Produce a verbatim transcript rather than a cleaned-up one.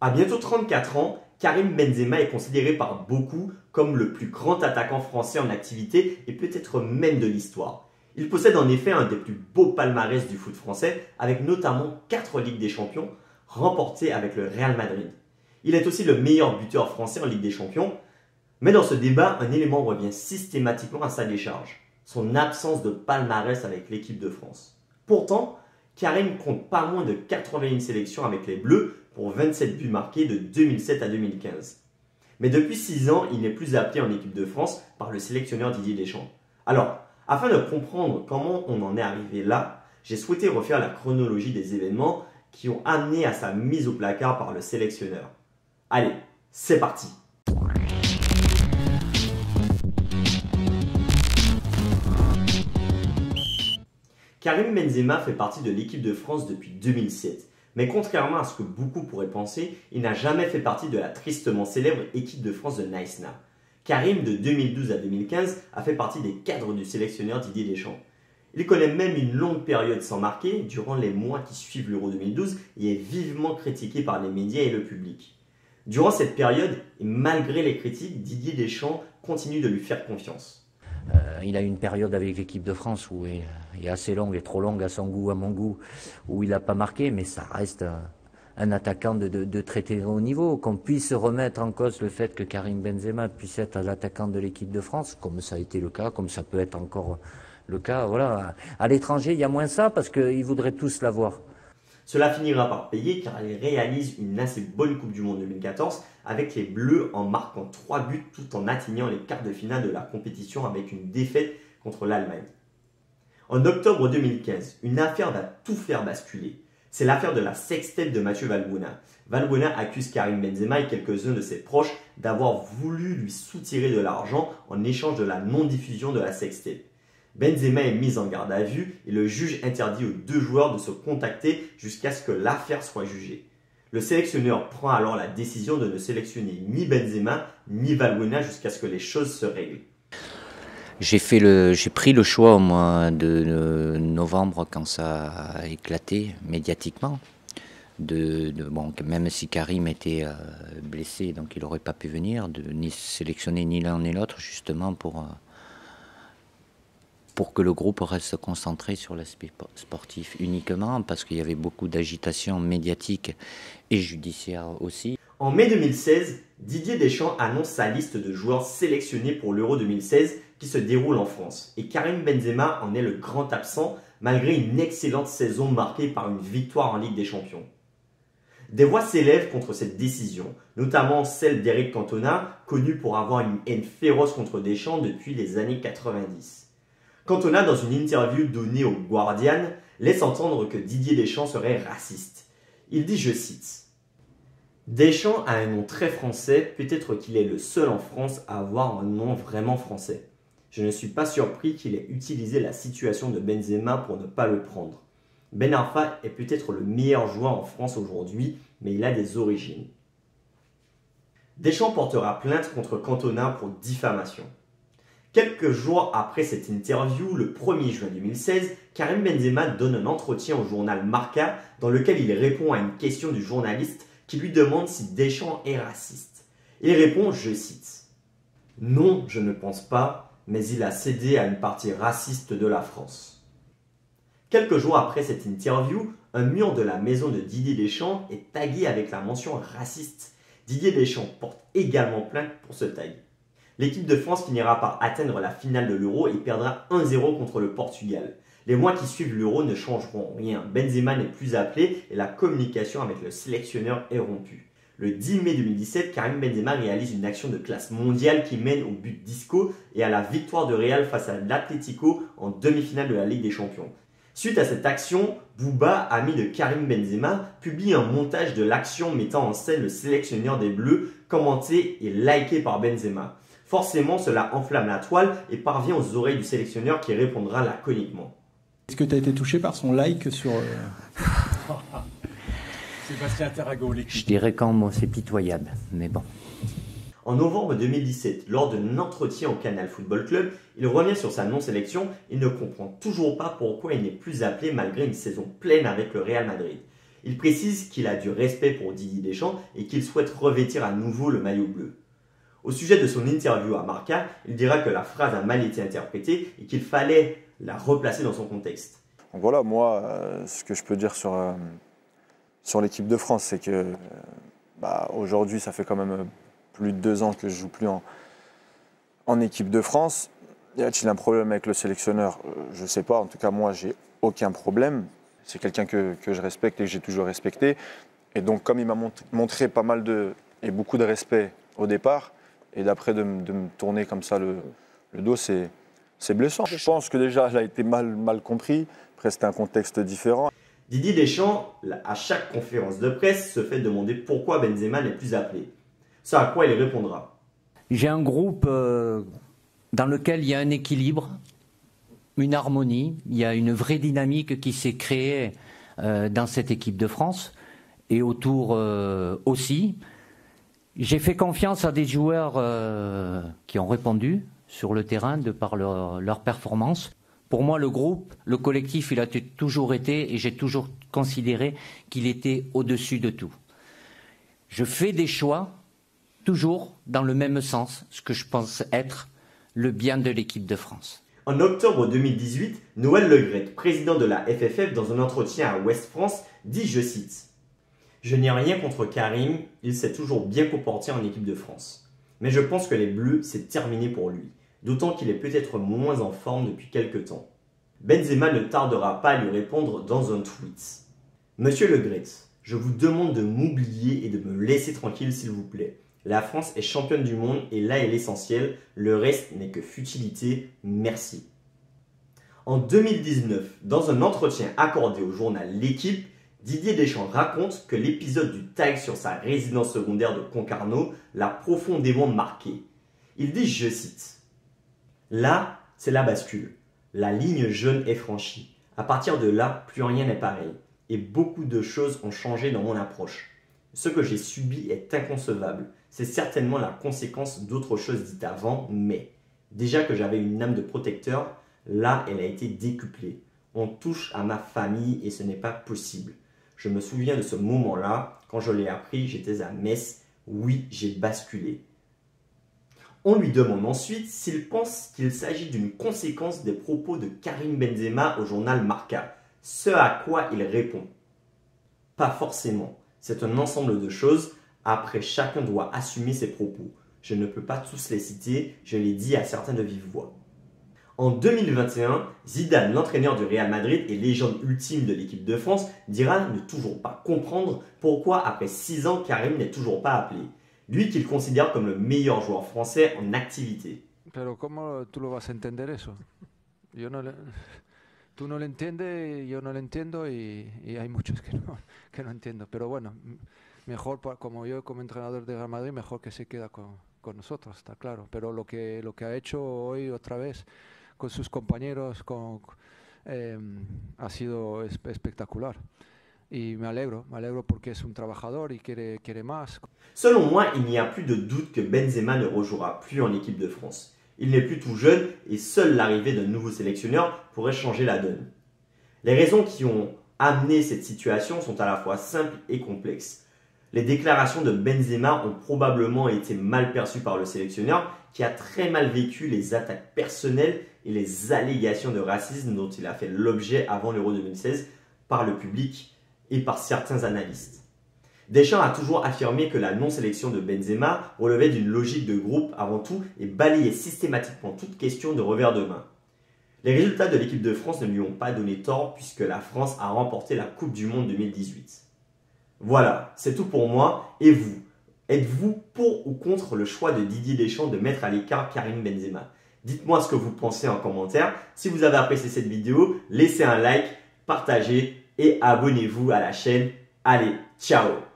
À bientôt trente-quatre ans, Karim Benzema est considéré par beaucoup comme le plus grand attaquant français en activité et peut-être même de l'histoire. Il possède en effet un des plus beaux palmarès du foot français avec notamment quatre Ligues des Champions remportées avec le Real Madrid. Il est aussi le meilleur buteur français en Ligue des Champions. Mais dans ce débat, un élément revient systématiquement à sa décharge, son absence de palmarès avec l'équipe de France. Pourtant, Karim compte pas moins de quatre-vingt-un sélections avec les Bleus pour vingt-sept buts marqués de deux mille sept à deux mille quinze. Mais depuis six ans, il n'est plus appelé en équipe de France par le sélectionneur Didier Deschamps. Alors, afin de comprendre comment on en est arrivé là, j'ai souhaité refaire la chronologie des événements qui ont amené à sa mise au placard par le sélectionneur. Allez, c'est parti! Karim Benzema fait partie de l'équipe de France depuis deux mille sept. Mais contrairement à ce que beaucoup pourraient penser, il n'a jamais fait partie de la tristement célèbre équipe de France de Naïsna. Karim, de deux mille douze à deux mille quinze, a fait partie des cadres du sélectionneur Didier Deschamps. Il connaît même une longue période sans marquer durant les mois qui suivent l'Euro deux mille douze et est vivement critiqué par les médias et le public. Durant cette période, et malgré les critiques, Didier Deschamps continue de lui faire confiance. Euh, il a eu une période avec l'équipe de France où il est assez longue et trop longue à son goût, à mon goût, où il n'a pas marqué, mais ça reste un, un attaquant de, de, de très très haut niveau. Qu'on puisse remettre en cause le fait que Karim Benzema puisse être l'attaquant de l'équipe de France, comme ça a été le cas, comme ça peut être encore le cas. Voilà. À l'étranger, il y a moins ça parce qu'ils voudraient tous l'avoir. Cela finira par payer car il réalise une assez bonne Coupe du Monde deux mille quatorze avec les Bleus en marquant trois buts tout en atteignant les quarts de finale de la compétition avec une défaite contre l'Allemagne. En octobre deux mille quinze, une affaire va tout faire basculer. C'est l'affaire de la sextape de Mathieu Valbuena. Valbuena accuse Karim Benzema et quelques-uns de ses proches d'avoir voulu lui soutirer de l'argent en échange de la non-diffusion de la sextape. Benzema est mis en garde à vue et le juge interdit aux deux joueurs de se contacter jusqu'à ce que l'affaire soit jugée. Le sélectionneur prend alors la décision de ne sélectionner ni Benzema ni Valbuena jusqu'à ce que les choses se règlent. J'ai fait le, j'ai pris le choix au mois de novembre quand ça a éclaté médiatiquement. De, de, bon, même si Karim était euh, blessé, donc il n'aurait pas pu venir, de ni sélectionner ni l'un ni l'autre justement pour... Euh, pour que le groupe reste concentré sur l'aspect sportif uniquement, parce qu'il y avait beaucoup d'agitation médiatique et judiciaire aussi. En mai deux mille seize, Didier Deschamps annonce sa liste de joueurs sélectionnés pour l'Euro deux mille seize qui se déroule en France. Et Karim Benzema en est le grand absent, malgré une excellente saison marquée par une victoire en Ligue des Champions. Des voix s'élèvent contre cette décision, notamment celle d'Eric Cantona, connu pour avoir une haine féroce contre Deschamps depuis les années quatre-vingt-dix. Cantona, dans une interview donnée au Guardian, laisse entendre que Didier Deschamps serait raciste. Il dit, je cite, « Deschamps a un nom très français, peut-être qu'il est le seul en France à avoir un nom vraiment français. Je ne suis pas surpris qu'il ait utilisé la situation de Benzema pour ne pas le prendre. Ben Arfa est peut-être le meilleur joueur en France aujourd'hui, mais il a des origines. » Deschamps portera plainte contre Cantona pour diffamation. Quelques jours après cette interview, le premier juin deux mille seize, Karim Benzema donne un entretien au journal Marca dans lequel il répond à une question du journaliste qui lui demande si Deschamps est raciste. Il répond, je cite, « Non, je ne pense pas, mais il a cédé à une partie raciste de la France. » Quelques jours après cette interview, un mur de la maison de Didier Deschamps est tagué avec la mention raciste. Didier Deschamps porte également plainte pour ce tag. L'équipe de France finira par atteindre la finale de l'Euro et perdra un zéro contre le Portugal. Les mois qui suivent l'Euro ne changeront rien. Benzema n'est plus appelé et la communication avec le sélectionneur est rompue. Le dix mai deux mille dix-sept, Karim Benzema réalise une action de classe mondiale qui mène au but d'Isco et à la victoire de Real face à l'Atlético en demi-finale de la Ligue des Champions. Suite à cette action, Bouba, ami de Karim Benzema, publie un montage de l'action mettant en scène le sélectionneur des Bleus, commenté et liké par Benzema. Forcément, cela enflamme la toile et parvient aux oreilles du sélectionneur qui répondra laconiquement. Est-ce que tu as été touché par son like sur... Sébastien Tarago, l'équipe. Je dirais qu'en mot, c'est pitoyable, mais bon. En novembre deux mille dix-sept, lors d'un entretien au Canal Football Club, il revient sur sa non-sélection et ne comprend toujours pas pourquoi il n'est plus appelé malgré une saison pleine avec le Real Madrid. Il précise qu'il a du respect pour Didier Deschamps et qu'il souhaite revêtir à nouveau le maillot bleu. Au sujet de son interview à Marca, il dira que la phrase a mal été interprétée et qu'il fallait la replacer dans son contexte. Donc voilà, moi, euh, ce que je peux dire sur, euh, sur l'équipe de France, c'est que euh, bah, aujourd'hui, ça fait quand même plus de deux ans que je ne joue plus en, en équipe de France. Y a-t-il un problème avec le sélectionneur? Je ne sais pas, en tout cas, moi, j'ai aucun problème. C'est quelqu'un que, que je respecte et que j'ai toujours respecté. Et donc, comme il m'a montré pas mal de, et beaucoup de respect au départ, et d'après de, de me tourner comme ça le, le dos, c'est blessant. Je pense que déjà, elle a été mal, mal compris. Après, c'était un contexte différent. Didier Deschamps, à chaque conférence de presse, se fait demander pourquoi Benzema n'est plus appelé. Ce à quoi il répondra. J'ai un groupe euh, dans lequel il y a un équilibre, une harmonie, il y a une vraie dynamique qui s'est créée euh, dans cette équipe de France et autour euh, aussi. J'ai fait confiance à des joueurs euh, qui ont répondu sur le terrain de par leur, leur performance. Pour moi, le groupe, le collectif, il a toujours été et j'ai toujours considéré qu'il était au-dessus de tout. Je fais des choix toujours dans le même sens, ce que je pense être le bien de l'équipe de France. En octobre deux mille dix-huit, Noël Le Graët, président de la F F F, dans un entretien à Ouest France, dit, je cite, « Je n'ai rien contre Karim, il s'est toujours bien comporté en équipe de France. Mais je pense que les Bleus, c'est terminé pour lui, d'autant qu'il est peut-être moins en forme depuis quelques temps. » Benzema ne tardera pas à lui répondre dans un tweet. « Monsieur Le Graët, je vous demande de m'oublier et de me laisser tranquille s'il vous plaît. La France est championne du monde et là est l'essentiel, le reste n'est que futilité, merci. » En deux mille dix-neuf, dans un entretien accordé au journal L'Équipe, Didier Deschamps raconte que l'épisode du tag sur sa résidence secondaire de Concarneau l'a profondément marqué. Il dit, je cite, « Là, c'est la bascule. La ligne jaune est franchie. À partir de là, plus rien n'est pareil. Et beaucoup de choses ont changé dans mon approche. Ce que j'ai subi est inconcevable. C'est certainement la conséquence d'autres choses dites avant, mais déjà que j'avais une âme de protecteur, là, elle a été décuplée. On touche à ma famille et ce n'est pas possible. Je me souviens de ce moment-là. Quand je l'ai appris, j'étais à Metz. Oui, j'ai basculé. » On lui demande ensuite s'il pense qu'il s'agit d'une conséquence des propos de Karim Benzema au journal Marca. Ce à quoi il répond. Pas forcément. C'est un ensemble de choses. Après, chacun doit assumer ses propos. Je ne peux pas tous les citer, je l'ai dit à certains de vive voix. En deux mille vingt et un, Zidane, l'entraîneur du Real Madrid et légende ultime de l'équipe de France, dira ne toujours pas comprendre pourquoi après six ans Karim n'est toujours pas appelé. Lui qu'il considère comme le meilleur joueur français en activité. Pero ¿cómo tú lo vas a entender eso? Yo no le... Tú no lo entiendes, yo no lo entiendo y, y hay muchos que no, que no entiendo. Pero bueno, mejor, como yo como entrenador de Real Madrid, mejor que se queda con, con nosotros, está claro. Pero lo que, lo que ha hecho hoy otra vez con sus compañeros con, eh, ha sido espectacular. Y me alegro, me alegro porque es un trabajador y quiere, quiere más. Selon moi, il n'y a plus de doute que Benzema ne rejouera plus en équipe de France. Il n'est plus tout jeune et seule l'arrivée d'un nouveau sélectionneur pourrait changer la donne. Les raisons qui ont amené cette situation sont à la fois simples et complexes. Les déclarations de Benzema ont probablement été mal perçues par le sélectionneur qui a très mal vécu les attaques personnelles et les allégations de racisme dont il a fait l'objet avant l'Euro deux mille seize par le public et par certains analystes. Deschamps a toujours affirmé que la non-sélection de Benzema relevait d'une logique de groupe avant tout et balayait systématiquement toute question de revers de main. Les résultats de l'équipe de France ne lui ont pas donné tort puisque la France a remporté la Coupe du Monde deux mille dix-huit. Voilà, c'est tout pour moi. Et vous, êtes-vous pour ou contre le choix de Didier Deschamps de mettre à l'écart Karim Benzema? Dites-moi ce que vous pensez en commentaire. Si vous avez apprécié cette vidéo, laissez un like, partagez et abonnez-vous à la chaîne. Allez, ciao!